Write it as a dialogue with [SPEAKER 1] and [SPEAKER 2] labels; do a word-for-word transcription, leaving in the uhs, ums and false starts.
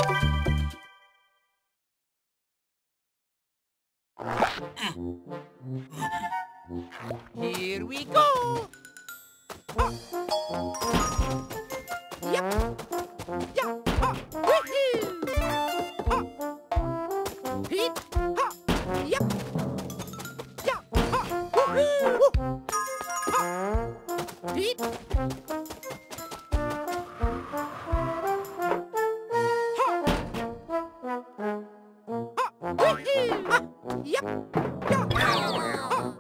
[SPEAKER 1] Here we go! Yep! Yeah! Ha! Woohoo! Ha! Heat! Ha! Yep! Yeah! Ha! Woohoo! Ha! Heat! Ha! Ha! Woohoo! Ha! Yep! Yeah! Ha!